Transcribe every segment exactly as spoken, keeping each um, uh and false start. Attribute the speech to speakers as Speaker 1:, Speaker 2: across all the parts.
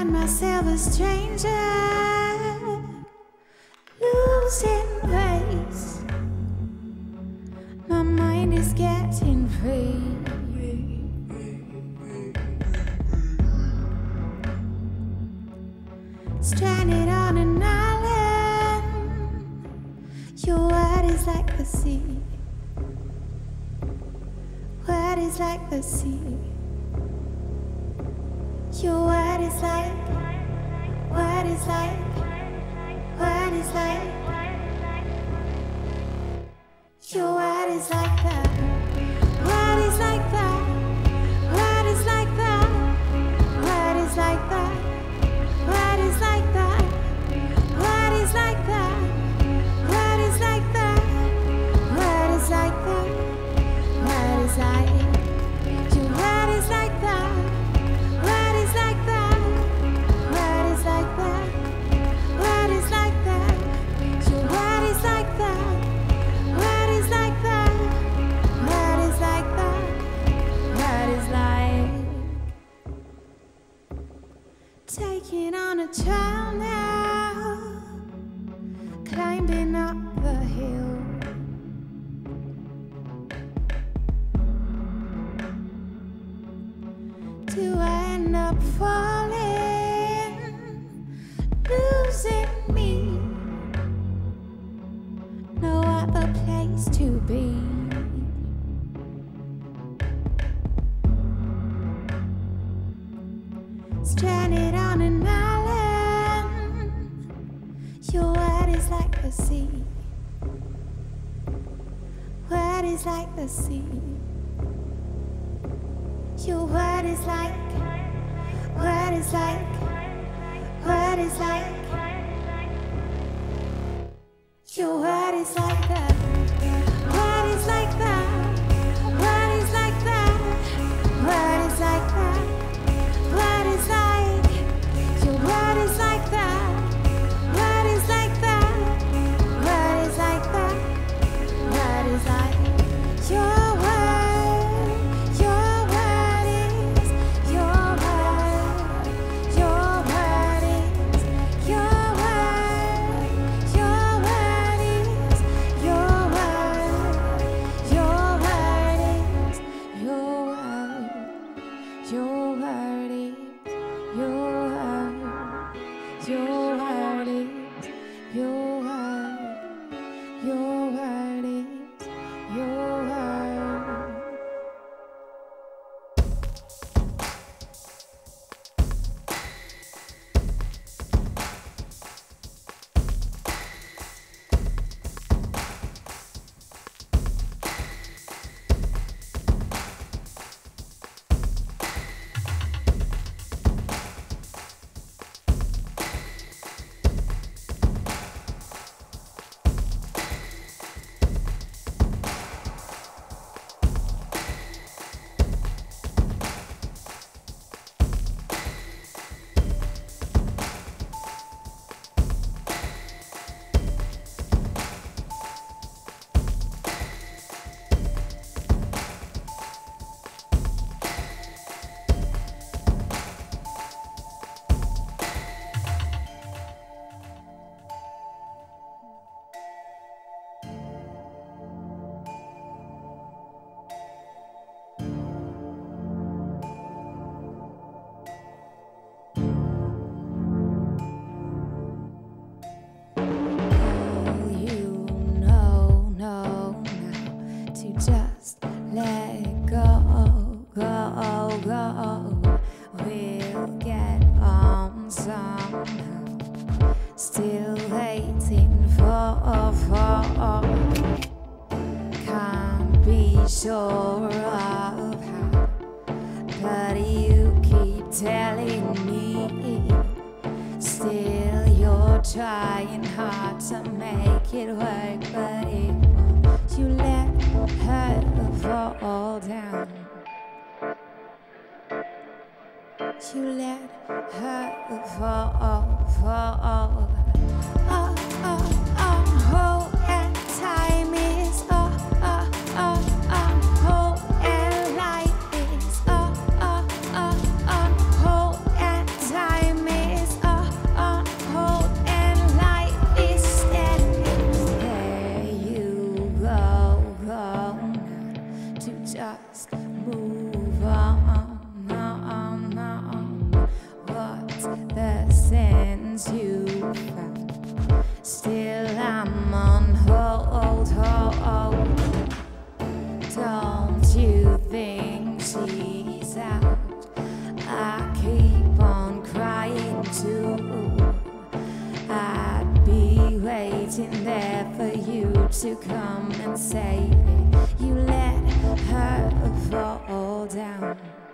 Speaker 1: find myself a stranger, losing pace. My mind is getting free. Stranded on an island, your word is like the sea. Word is like the sea. Your word is like, word is like, word is like. Your word is like that. Word is like that. Word is like that. Word is like that. Word is like that. Word is like that. Word is like that. Word is like that. Word is like. Your word is like that. Word is like that. Word is like that. Word is like that. Your word is like that. Word is like that. Word is like that. Word is like. Taking on a trial now, climbing up the hill. Do I end up falling, losing me? No other place to be. Stranded on an island, your word is like the sea. Word is like the sea. Your word is like, word is like, word is like. Your word is like that. Word is like that. Word is like that. Word is like that. Word is like. Your word is like that. Word is like that. Word is like that. Word is like. Your word. Your word is. Your word. Your word is. Your word. Your word is. Your word. Your word is. Your word. Your word is. Your word. Your word is. Your word. Your word is. Your word. Sure of how, but you keep telling me still you're trying hard to make it work, but it won't. You let her fall down. You let her fall, fall. Oh, oh, oh, oh, and time is oh, oh, oh, oh, oh, and life is oh, oh, oh, oh, oh, and time is to come and save me. You let her fall down.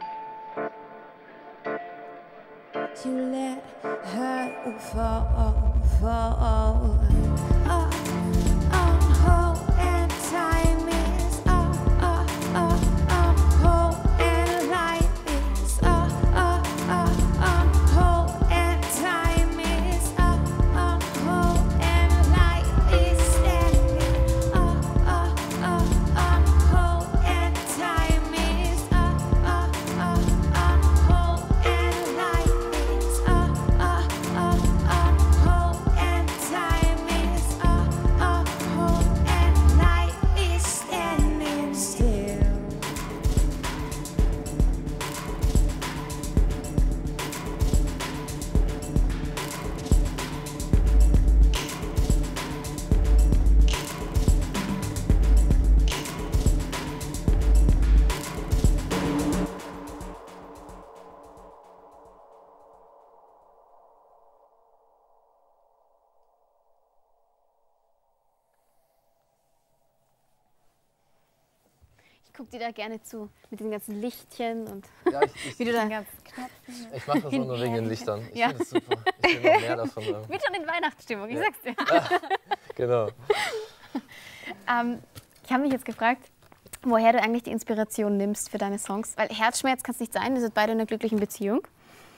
Speaker 1: You let her fall, fall. Oh, oh, oh, and time is oh, oh, oh, oh, oh, and life is oh, oh, oh, oh, oh, and time is oh, oh, oh, and life is standing oh, oh, oh, oh, oh, and time is oh, oh, oh, oh, oh, and life.
Speaker 2: Ich gucke dir da gerne zu, mit den ganzen Lichtchen und
Speaker 3: ja, ich, ich,
Speaker 2: wie du da ganz Knöpfen.
Speaker 3: Ich mache das auch nur wegen den Lichtern. Ich
Speaker 2: ja.
Speaker 3: finde das super. Ich will noch mehr davon haben.
Speaker 2: Ich bin schon in Weihnachtsstimmung, ich
Speaker 3: ja.
Speaker 2: sag's dir.
Speaker 3: Ja, genau.
Speaker 2: ähm, ich habe mich jetzt gefragt, woher du eigentlich die Inspiration nimmst für deine Songs. Weil Herzschmerz kann es nicht sein, wir sind beide in einer glücklichen Beziehung.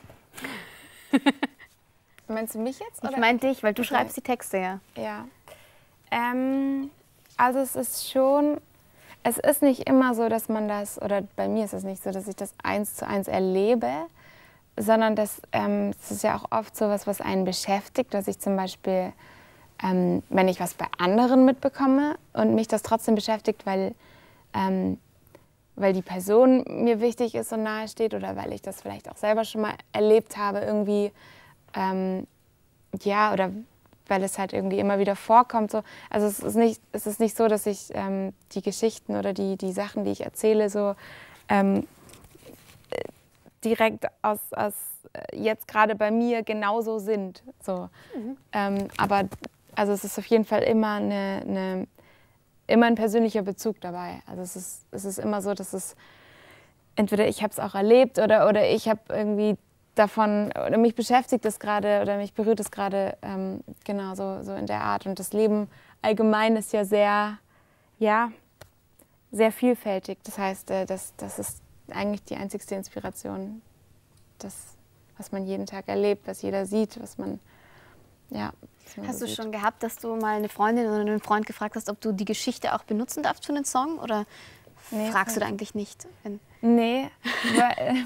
Speaker 4: Meinst du mich jetzt?
Speaker 2: Oder? Ich meine dich, weil du okay. schreibst die Texte, ja.
Speaker 4: Ja. Ähm, also es ist schon... Es ist nicht immer so, dass man das, oder bei mir ist es nicht so, dass ich das eins zu eins erlebe, sondern das, ähm, das ist ja auch oft so was, was einen beschäftigt, dass ich zum Beispiel, ähm, wenn ich was bei anderen mitbekomme und mich das trotzdem beschäftigt, weil, ähm, weil die Person mir wichtig ist und nahe steht oder weil ich das vielleicht auch selber schon mal erlebt habe irgendwie, ähm, ja, oder weil es halt irgendwie immer wieder vorkommt. So. Also es ist nicht, es ist nicht so, dass ich ähm, die Geschichten oder die, die Sachen, die ich erzähle, so ähm, direkt aus, aus jetzt gerade bei mir genauso sind. So. Mhm. Ähm, aber also es ist auf jeden Fall immer, eine, eine, immer ein persönlicher Bezug dabei. Also es ist, es ist immer so, dass es entweder ich habe es auch erlebt oder, oder ich habe irgendwie davon, oder mich beschäftigt es gerade oder mich berührt es gerade, ähm, genau, so, so in der Art. Und das Leben allgemein ist ja sehr, ja, sehr vielfältig. Das heißt, äh, das, das ist eigentlich die einzigste Inspiration, das, was man jeden Tag erlebt, was jeder sieht, was man, ja. Was man
Speaker 2: hast
Speaker 4: so
Speaker 2: du
Speaker 4: sieht.
Speaker 2: schon gehabt, dass du mal eine Freundin oder einen Freund gefragt hast, ob du die Geschichte auch benutzen darfst für einen Song? Oder nee, fragst du da eigentlich nicht? Wenn
Speaker 4: nee, weil,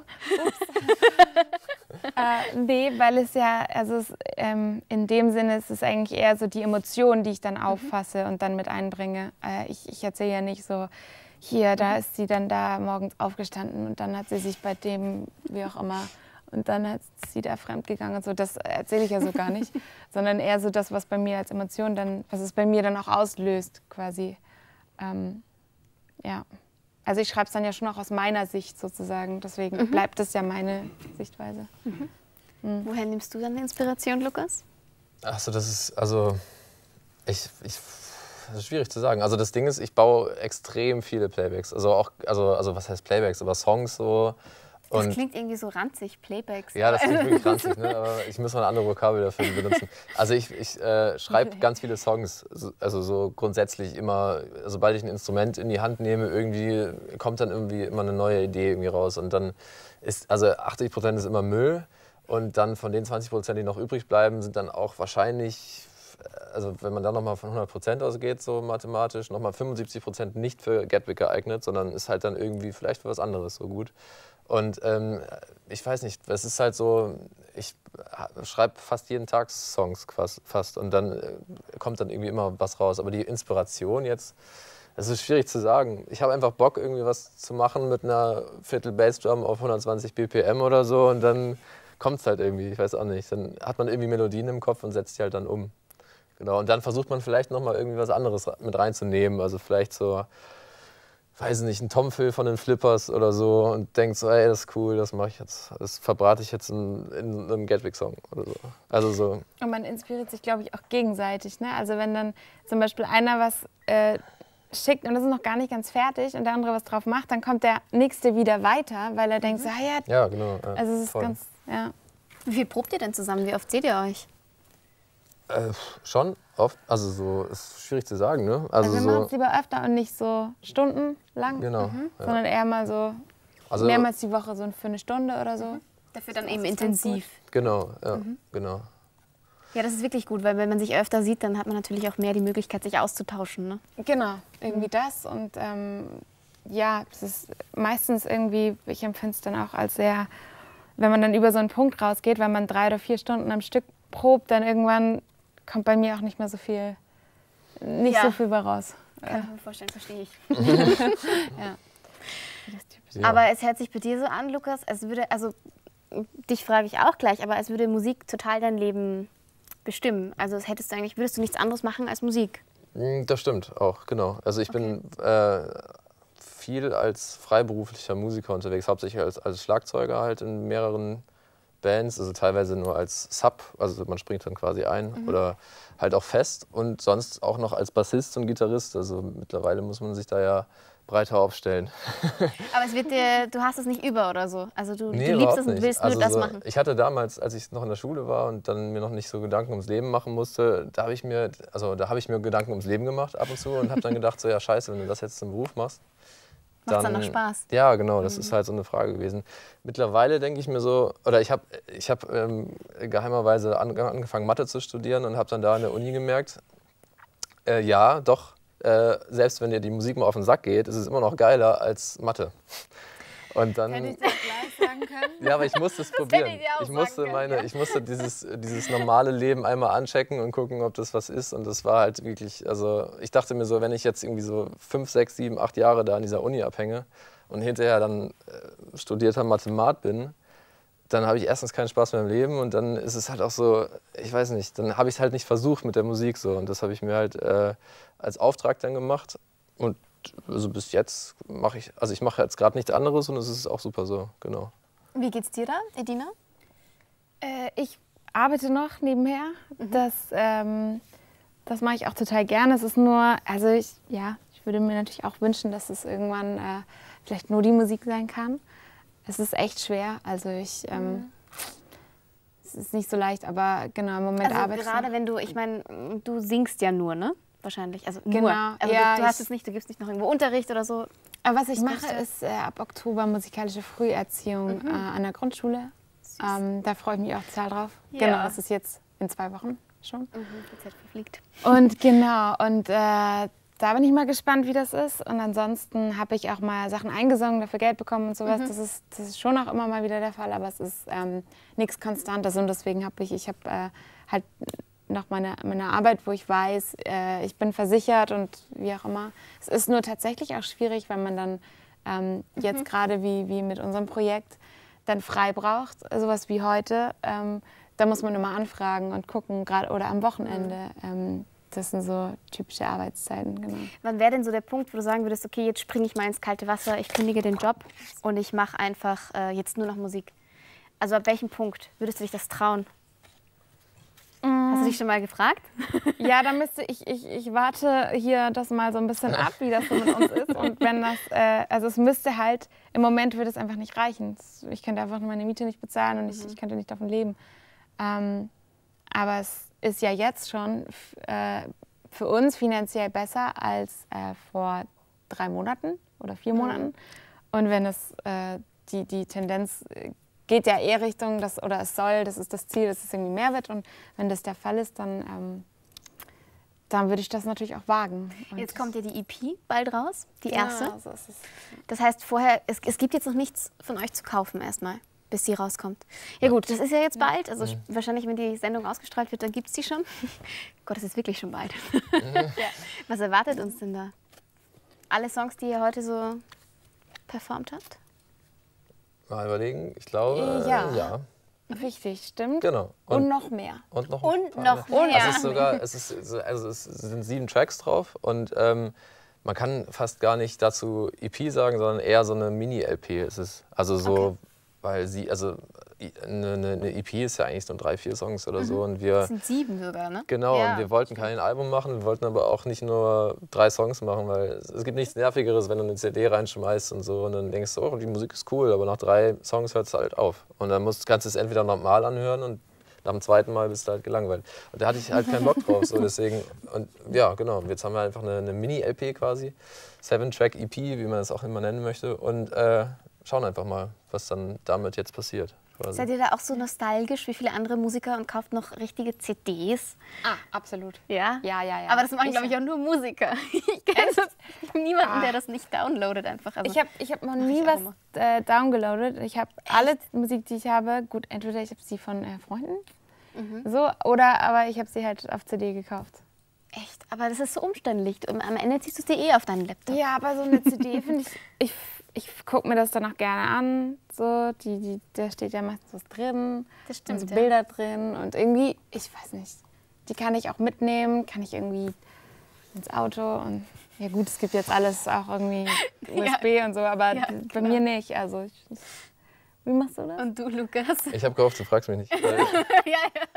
Speaker 4: äh, nee, weil es ja, also es, ähm, in dem Sinne ist es eigentlich eher so die Emotionen, die ich dann auffasse mhm. und dann mit einbringe. Äh, ich ich erzähle ja nicht so, hier, da ist sie dann da morgens aufgestanden und dann hat sie sich bei dem, wie auch immer, und dann hat sie da fremdgegangen und so. Das erzähle ich ja so gar nicht, sondern eher so das, was bei mir als Emotion dann, was es bei mir dann auch auslöst, quasi. Ähm, ja. Also ich schreibe es dann ja schon auch aus meiner Sicht sozusagen, deswegen mhm. bleibt es ja meine Sichtweise.
Speaker 2: Mhm. Mhm. Woher nimmst du dann die Inspiration, Lukas?
Speaker 3: Achso, das ist, also, ich, ich, das ist schwierig zu sagen. Also das Ding ist, ich baue extrem viele Playbacks, also auch, also, also was heißt Playbacks, aber Songs so.
Speaker 2: Das
Speaker 3: und
Speaker 2: klingt irgendwie so ranzig, Playbacks.
Speaker 3: Ja, das klingt wirklich ranzig, ne? Aber ich muss mal eine andere Vokabel dafür benutzen. Also ich, ich äh, schreibe ganz viele Songs, also so grundsätzlich immer, sobald ich ein Instrument in die Hand nehme, irgendwie kommt dann irgendwie immer eine neue Idee irgendwie raus. Und dann ist, also achtzig Prozent ist immer Müll und dann von den zwanzig Prozent, die noch übrig bleiben, sind dann auch wahrscheinlich, also wenn man dann nochmal von hundert Prozent ausgeht, so mathematisch, nochmal fünfundsiebzig Prozent nicht für Gatwick geeignet, sondern ist halt dann irgendwie vielleicht für was anderes so gut. Und ähm, ich weiß nicht, es ist halt so, ich schreibe fast jeden Tag Songs fast und dann äh, kommt dann irgendwie immer was raus. Aber die Inspiration jetzt, das ist schwierig zu sagen. Ich habe einfach Bock, irgendwie was zu machen mit einer Viertel Bassdrum auf hundertzwanzig B P M oder so und dann kommt es halt irgendwie, ich weiß auch nicht. Dann hat man irgendwie Melodien im Kopf und setzt die halt dann um. Genau, und dann versucht man vielleicht nochmal irgendwie was anderes mit reinzunehmen. Also vielleicht so, weiß nicht, einen Tom-Phil von den Flippers oder so und denkt so, ey, das ist cool, das mache ich jetzt, das verbrate ich jetzt in, in einem Gatwick-Song oder so. Also so.
Speaker 4: Und man inspiriert sich, glaube ich, auch gegenseitig. Ne? Also wenn dann zum Beispiel einer was äh, schickt und das ist noch gar nicht ganz fertig und der andere was drauf macht, dann kommt der Nächste wieder weiter, weil er denkt, so, ah ja,
Speaker 3: Ja, genau. Ja,
Speaker 4: also es ist
Speaker 3: voll.
Speaker 4: ganz, ja.
Speaker 2: Wie viel probt ihr denn zusammen? Wie oft seht ihr euch?
Speaker 3: Äh, schon oft, also so, ist schwierig zu sagen, ne? Also,
Speaker 4: Also wir machen
Speaker 3: so,
Speaker 4: es lieber öfter und nicht so stundenlang,
Speaker 3: genau. Ja.
Speaker 4: sondern eher mal so
Speaker 3: Also,
Speaker 4: mehrmals die Woche so für eine Stunde oder so.
Speaker 2: Dafür dann
Speaker 4: Das
Speaker 2: eben
Speaker 4: ist ganz
Speaker 2: intensiv.
Speaker 3: Genau, ja, genau.
Speaker 2: Ja, das ist wirklich gut, weil wenn man sich öfter sieht, dann hat man natürlich auch mehr die Möglichkeit, sich auszutauschen. Ne?
Speaker 4: Genau, irgendwie das und ähm, ja, es ist meistens irgendwie, ich empfinde es dann auch als sehr, wenn man dann über so einen Punkt rausgeht, wenn man drei oder vier Stunden am Stück probt, dann irgendwann kommt bei mir auch nicht mehr so viel, nicht
Speaker 2: Ja.
Speaker 4: so viel bei raus.
Speaker 2: Kann ich mir vorstellen, verstehe ich.
Speaker 4: Ja. Das Typische.
Speaker 3: Ja.
Speaker 2: Aber es hört sich bei dir so an, Lukas, als würde, also dich frage ich auch gleich, aber als würde Musik total dein Leben bestimmen. Also es hättest du eigentlich, würdest du nichts anderes machen als Musik.
Speaker 3: Mm, Das stimmt auch, genau. Also ich bin äh, viel als freiberuflicher Musiker unterwegs, hauptsächlich als, als Schlagzeuger halt in mehreren Bands, also teilweise nur als Sub, also man springt dann quasi ein oder halt auch fest und sonst auch noch als Bassist und Gitarrist. Also mittlerweile muss man sich da ja breiter aufstellen.
Speaker 2: Aber es wird dir, du hast es nicht über oder so. Also du,
Speaker 3: Nee,
Speaker 2: du liebst
Speaker 3: überhaupt
Speaker 2: es und
Speaker 3: nicht.
Speaker 2: willst
Speaker 3: Also
Speaker 2: nur das
Speaker 3: so,
Speaker 2: machen.
Speaker 3: Ich hatte damals, als ich noch in der Schule war und dann mir noch nicht so Gedanken ums Leben machen musste, da habe ich mir, also da habe ich mir Gedanken ums Leben gemacht ab und zu und habe dann gedacht, so ja scheiße, wenn du das jetzt zum Beruf machst.
Speaker 2: Macht's dann noch Spaß?
Speaker 3: Ja, genau, das ist halt so eine Frage gewesen. Mittlerweile denke ich mir so, oder ich habe ich hab, ähm, geheimerweise an, angefangen Mathe zu studieren und habe dann da an der Uni gemerkt, äh, ja, doch, äh, selbst wenn dir die Musik mal auf den Sack geht, ist es immer noch geiler als Mathe. Und dann,
Speaker 4: Hätte ich das gleich sagen können?
Speaker 3: ja, aber ich musste es probieren.
Speaker 2: hätte ich dir auch
Speaker 3: Ich musste,
Speaker 2: sagen können,
Speaker 3: meine,
Speaker 2: ja.
Speaker 3: ich musste dieses, dieses normale Leben einmal anchecken und gucken, ob das was ist. Und das war halt wirklich, also ich dachte mir so, wenn ich jetzt irgendwie so fünf, sechs, sieben, acht Jahre da an dieser Uni abhänge und hinterher dann äh, studierter Mathemat bin, dann habe ich erstens keinen Spaß mehr im Leben und dann ist es halt auch so, ich weiß nicht, dann habe ich es halt nicht versucht mit der Musik so. Und das habe ich mir halt äh, als Auftrag dann gemacht. Und also bis jetzt mache ich, also ich mache jetzt gerade nichts anderes und es ist auch super so, genau.
Speaker 2: Wie geht's dir da, Edina?
Speaker 4: Äh, ich arbeite noch nebenher. Das, ähm, das mache ich auch total gerne. Es ist nur, also ich, ja, ich würde mir natürlich auch wünschen, dass es irgendwann äh, vielleicht nur die Musik sein kann. Es ist echt schwer. Also ich, ähm, es ist nicht so leicht, aber genau im Moment
Speaker 2: Also
Speaker 4: arbeite ich
Speaker 2: gerade
Speaker 4: noch.
Speaker 2: wenn du, ich meine, du singst ja nur, ne? Wahrscheinlich. Also nur.
Speaker 4: Genau,
Speaker 2: Also
Speaker 4: ja,
Speaker 2: du, du hast
Speaker 4: ich-
Speaker 2: es nicht, du gibst nicht noch irgendwo Unterricht oder so.
Speaker 4: Aber was ich
Speaker 2: Sprichst
Speaker 4: mache,
Speaker 2: du?
Speaker 4: ist äh, ab Oktober musikalische Früherziehung äh, an der Grundschule. Ähm, da freue ich mich auch total drauf.
Speaker 2: Ja.
Speaker 4: Genau, das ist jetzt in zwei Wochen schon.
Speaker 2: Mhm, die Zeit verfliegt.
Speaker 4: Und genau, und äh, da bin ich mal gespannt, wie das ist. Und ansonsten habe ich auch mal Sachen eingesungen, dafür Geld bekommen und sowas. Das, ist, das ist schon auch immer mal wieder der Fall, aber es ist ähm, nichts Konstantes. Und deswegen habe ich, ich habe äh, halt noch meine, meine Arbeit, wo ich weiß, äh, ich bin versichert und wie auch immer. Es ist nur tatsächlich auch schwierig, wenn man dann ähm, jetzt gerade wie, wie mit unserem Projekt dann frei braucht, sowas wie heute. Ähm, da muss man immer anfragen und gucken, gerade oder am Wochenende. Ähm, das sind so typische Arbeitszeiten, genau.
Speaker 2: Wann wäre denn so der Punkt, wo du sagen würdest, okay, jetzt springe ich mal ins kalte Wasser, ich kündige den Job und ich mache einfach äh, jetzt nur noch Musik? Also ab welchem Punkt würdest du dich das trauen? Hast du dich schon mal gefragt?
Speaker 4: Ja, da müsste ich, ich, ich warte hier das mal so ein bisschen ab, wie das so mit uns ist. Und wenn das, äh, also es müsste halt, im Moment würde es einfach nicht reichen. Ich könnte einfach meine Miete nicht bezahlen und ich, ich könnte nicht davon leben. Ähm, aber es ist ja jetzt schon f- äh, für uns finanziell besser als äh, vor drei Monaten oder vier Monaten. Und wenn es äh, die, die Tendenz äh, geht ja eher Richtung, das, oder es soll, das ist das Ziel, dass es irgendwie mehr wird. Und wenn das der Fall ist, dann, ähm, dann würde ich das natürlich auch wagen. Und
Speaker 2: Jetzt kommt ja die E P bald raus, die
Speaker 4: ja,
Speaker 2: erste.
Speaker 4: so ist es.
Speaker 2: Das heißt, vorher, es, es gibt jetzt noch nichts von euch zu kaufen erstmal, bis sie rauskommt. Ja gut, das ist ja jetzt bald. Also wahrscheinlich, wenn die Sendung ausgestrahlt wird, dann gibt es die schon. Gott, es ist wirklich schon bald. Was erwartet uns denn da? Alle Songs, die ihr heute so performt habt?
Speaker 3: Mal überlegen, ich glaube,
Speaker 4: Ja.
Speaker 3: äh, ja.
Speaker 4: Richtig, stimmt.
Speaker 3: Genau.
Speaker 4: Und, noch mehr.
Speaker 3: Und noch,
Speaker 2: Und
Speaker 3: ein paar
Speaker 2: noch
Speaker 3: mehr.
Speaker 2: mehr.
Speaker 3: Also es ist sogar, es, ist, also es sind sieben Tracks drauf und ähm, man kann fast gar nicht dazu E P sagen, sondern eher so eine Mini-L P ist es. Also so,
Speaker 2: Okay.
Speaker 3: weil sie, also eine, eine eine E P ist ja eigentlich so drei, vier Songs oder so. Und wir,
Speaker 2: Das sind sieben sogar, ne?
Speaker 3: genau,
Speaker 2: Ja.
Speaker 3: und wir wollten kein Album machen, wir wollten aber auch nicht nur drei Songs machen, weil es, es gibt nichts Nervigeres, wenn du eine C D reinschmeißt und so und dann denkst du, oh, die Musik ist cool, aber nach drei Songs hört es halt auf. Und dann musst, kannst du es entweder nochmal anhören und nach dem zweiten Mal bist du halt gelangweilt. Und da hatte ich halt keinen Bock drauf, so deswegen, und ja, genau, jetzt haben wir einfach eine, eine Mini-L P quasi, Seven-Track-E P, wie man es auch immer nennen möchte und äh, schauen einfach mal, was dann damit jetzt passiert. Quasi.
Speaker 2: Seid ihr da auch so nostalgisch wie viele andere Musiker und kauft noch richtige C Ds?
Speaker 4: Ah, absolut.
Speaker 2: Ja?
Speaker 4: Ja, ja, ja.
Speaker 2: Aber das machen,
Speaker 4: Ich-
Speaker 2: glaube ich, auch nur Musiker. Ich kenne niemanden, der das nicht downloadet einfach. Also,
Speaker 4: Ich habe ich hab noch
Speaker 2: Mach
Speaker 4: nie
Speaker 2: ich auch
Speaker 4: was
Speaker 2: immer.
Speaker 4: äh, downgeloadet. Ich habe alle Musik, die ich habe, gut, entweder ich habe sie von äh, Freunden,
Speaker 2: Mhm.
Speaker 4: so, oder aber ich habe sie halt auf C D gekauft.
Speaker 2: echt, aber das ist so umständlich. Und am Ende ziehst du es dir eh auf deinen Laptop.
Speaker 4: Ja, aber so eine C D finde ich, ich, ich gucke mir das dann auch gerne an. So, die, die, da steht ja meistens was drin,
Speaker 2: Das stimmt,
Speaker 4: und so
Speaker 2: ja.
Speaker 4: Bilder drin und irgendwie, ich weiß nicht, die kann ich auch mitnehmen, kann ich irgendwie ins Auto und ja gut, es gibt jetzt alles auch irgendwie U S B und so, aber
Speaker 2: Ja,
Speaker 4: bei
Speaker 2: genau.
Speaker 4: mir nicht. Also ich, wie machst du das?
Speaker 2: Und du, Lukas?
Speaker 3: Ich habe gehofft, du fragst mich nicht. Weil,
Speaker 2: ja,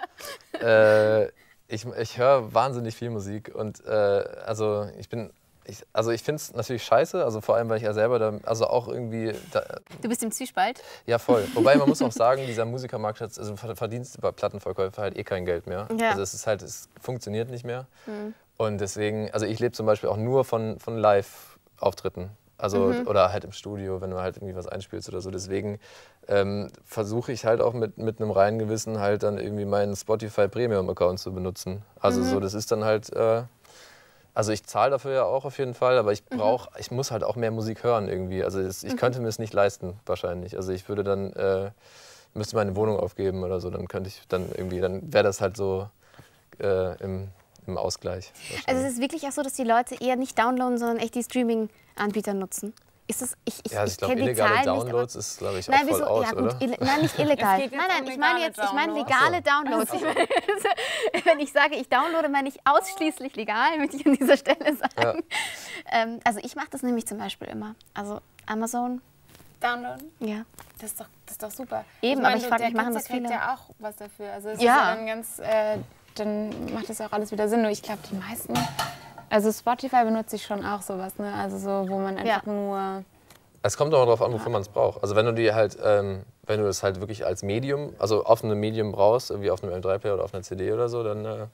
Speaker 2: ja.
Speaker 3: äh, ich ich höre wahnsinnig viel Musik und äh, also ich bin, ich, also ich finde es natürlich scheiße, also vor allem, weil ich ja selber da, also auch irgendwie, da,
Speaker 2: Du bist im Zwiespalt.
Speaker 3: ja voll. Wobei man muss auch sagen, dieser Musikermarkt, hat- also du verdienst über Plattenverkäufe halt eh kein Geld mehr.
Speaker 2: Ja.
Speaker 3: Also es ist halt, es funktioniert nicht mehr. Und deswegen, also ich lebe zum Beispiel auch nur von, von Live-Auftritten. Also, oder halt im Studio, wenn du halt irgendwie was einspielst oder so. Deswegen ähm, versuche ich halt auch mit, mit einem reinen Gewissen halt dann irgendwie meinen Spotify Premium-Account zu benutzen. Also so, das ist dann halt, äh, also ich zahle dafür ja auch auf jeden Fall, aber ich brauche, ich muss halt auch mehr Musik hören irgendwie. Also das, ich könnte mir es nicht leisten, wahrscheinlich. Also ich würde dann, äh, müsste meine Wohnung aufgeben oder so, dann könnte ich dann irgendwie, dann wäre das halt so äh, im, im Ausgleich.
Speaker 2: Also es ist wirklich auch so, dass die Leute eher nicht downloaden, sondern echt die Streaming-Anbieter nutzen. Ist das, ich ich,
Speaker 3: Ja, also ich glaube,
Speaker 2: kenn die
Speaker 3: illegale
Speaker 2: Zahlen
Speaker 3: Downloads
Speaker 2: nicht,
Speaker 3: ist, glaube ich,
Speaker 2: aber,
Speaker 3: auch
Speaker 2: nein,
Speaker 3: voll
Speaker 2: wieso?
Speaker 3: out,
Speaker 2: Ja gut,
Speaker 3: oder?
Speaker 2: ille- nein, nicht illegal.
Speaker 4: Es geht jetzt
Speaker 2: Nein, nein,
Speaker 4: um
Speaker 2: ich meine
Speaker 4: legale
Speaker 2: jetzt, ich meine
Speaker 4: Downloads.
Speaker 2: legale Downloads. Ich meine, wenn ich sage, ich downloade, meine ich ausschließlich legal, möchte ich an dieser Stelle sagen. Ähm, also ich mache das nämlich zum Beispiel immer. Also Amazon,
Speaker 4: Downloaden?
Speaker 2: ja.
Speaker 4: Das ist doch, das ist doch super.
Speaker 2: Eben,
Speaker 4: meine,
Speaker 2: aber ich frag
Speaker 4: der
Speaker 2: mich, machen
Speaker 4: Künstler
Speaker 2: das viele?
Speaker 4: kriegt ja auch was dafür. Also es
Speaker 2: Ja.
Speaker 4: ist ja dann ganz, äh, dann macht das ja auch alles wieder Sinn. Nur ich glaube, die meisten, also Spotify benutze ich schon auch sowas, ne? Also so, wo man einfach
Speaker 2: Ja.
Speaker 4: nur,
Speaker 3: Es kommt auch darauf an, wofür man es braucht. Also wenn du die halt, ähm, wenn du es halt wirklich als Medium, also auf einem Medium brauchst, wie auf einem M drei Player oder auf einer C D oder so, dann, äh,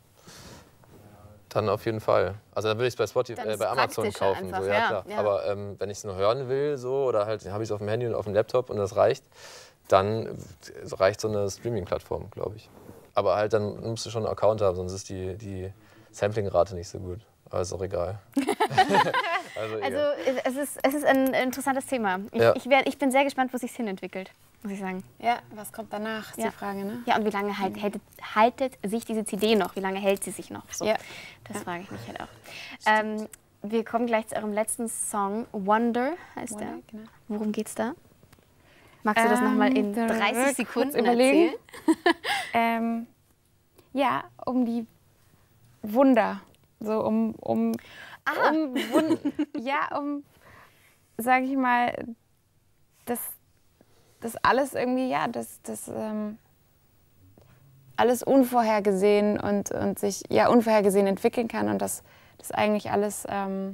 Speaker 3: dann auf jeden Fall. Also dann würde ich es bei Spotify,
Speaker 2: Dann
Speaker 3: äh,
Speaker 2: ist
Speaker 3: bei
Speaker 2: es
Speaker 3: Amazon
Speaker 2: praktischer
Speaker 3: kaufen,
Speaker 2: einfach,
Speaker 3: so, ja,
Speaker 2: ja,
Speaker 3: klar.
Speaker 2: ja.
Speaker 3: Aber ähm, wenn ich es nur hören will, so oder halt habe ich es auf dem Handy und auf dem Laptop und das reicht, dann reicht so eine Streaming-Plattform, glaube ich. Aber halt dann musst du schon einen Account haben, sonst ist die, die Sampling-Rate nicht so gut. Aber ist auch egal. also,
Speaker 2: Also
Speaker 3: egal.
Speaker 2: es ist, es ist ein interessantes Thema. Ich,
Speaker 3: Ja.
Speaker 2: ich, werd, ich bin sehr gespannt, wo sich hin entwickelt, muss ich sagen.
Speaker 4: ja, was kommt danach, ist
Speaker 2: Ja.
Speaker 4: die Frage, ne?
Speaker 2: Ja, und wie lange halt, haltet, haltet sich diese C D noch? Wie lange hält sie sich noch? So,
Speaker 4: Ja.
Speaker 2: Das frage ich mich halt auch. Ähm, wir kommen gleich zu eurem letzten Song. Wonder heißt
Speaker 4: Wonder,
Speaker 2: der.
Speaker 4: genau.
Speaker 2: Worum geht's da? Magst du das nochmal in
Speaker 4: Ähm,
Speaker 2: dreißig
Speaker 4: kurz
Speaker 2: Sekunden
Speaker 4: überlegen.
Speaker 2: erzählen?
Speaker 4: Ähm, ja, um die Wunder. So um, um, um Wun ja, um, sage ich mal, dass das alles irgendwie, ja, das, das ähm, alles unvorhergesehen und, und sich ja unvorhergesehen entwickeln kann und dass das eigentlich alles, ähm,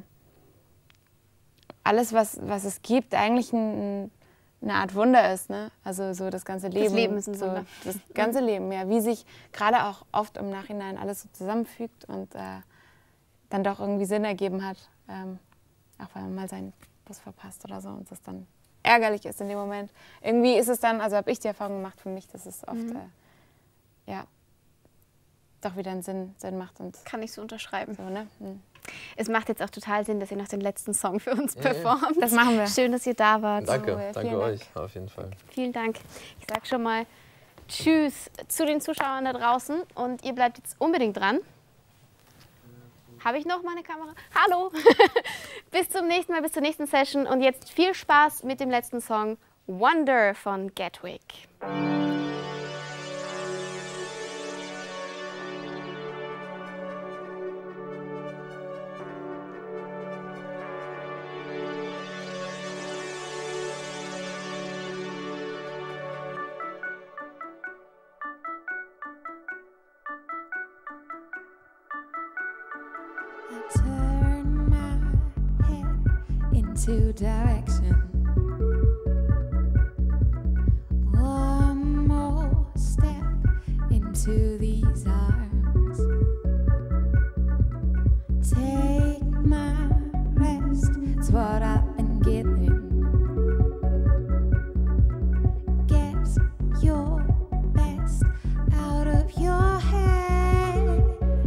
Speaker 4: alles was, was es gibt, eigentlich ein, eine Art Wunder ist, ne? Also so das ganze Leben.
Speaker 2: Leben ist ein
Speaker 4: so,
Speaker 2: Wunder.
Speaker 4: Das ganze Leben, ja. Wie sich gerade auch oft im Nachhinein alles so zusammenfügt und äh, dann doch irgendwie Sinn ergeben hat. Ähm, auch wenn man mal seinen Bus verpasst oder so und das dann ärgerlich ist in dem Moment. Irgendwie ist es dann, also habe ich die Erfahrung gemacht für mich, dass es oft äh, ja, doch wieder einen Sinn, Sinn macht und
Speaker 2: Kann ich so unterschreiben.
Speaker 4: so, ne? Hm.
Speaker 2: Es macht jetzt auch total Sinn, dass ihr noch den letzten Song für uns performt.
Speaker 4: Das machen wir.
Speaker 2: Schön, dass ihr da wart.
Speaker 3: Danke,
Speaker 4: vielen
Speaker 3: danke
Speaker 4: Dank.
Speaker 3: euch, auf jeden Fall.
Speaker 2: Vielen Dank. Ich sag schon mal Tschüss zu den Zuschauern da draußen und ihr bleibt jetzt unbedingt dran. Habe ich noch meine Kamera? Hallo! Bis zum nächsten Mal, bis zur nächsten Session und jetzt viel Spaß mit dem letzten Song Wonder von Gatwick.
Speaker 1: into direction. One more step into these arms. Take my rest, it's what I've been getting. Get your best out of your head.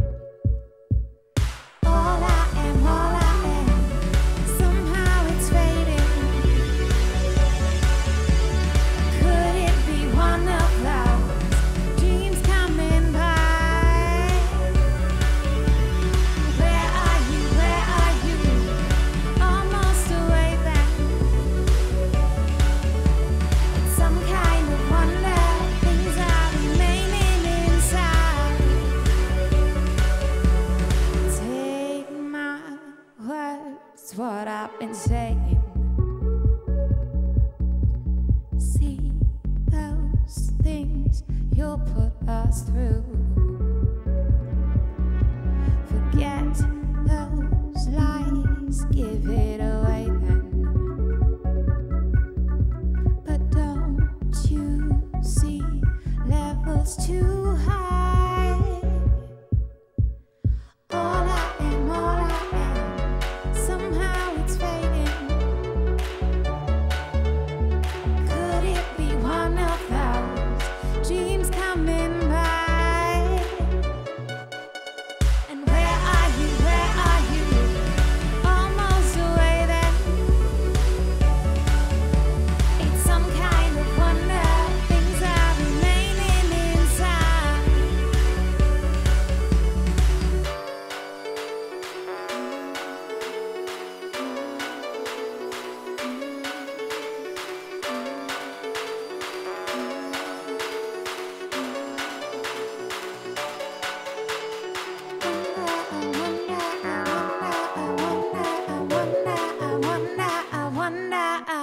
Speaker 1: All I am, all I am, somehow it's fading. Could it be one of those dreams coming by? Where are you, where are you? Almost away then. It's some kind of wonder, things are remaining inside. Take my words, what I've been saying. See those things you'll put us through. Forget those lies, give it away then. But don't you see levels too high? All I am, all I am, somehow it's fading. Could it be one of those dreams coming by? And where are you, where are you? Almost away then. It's some kind of wonder, things are remaining inside. I wonder, I wonder, I wonder, I wonder, I wonder, I wonder.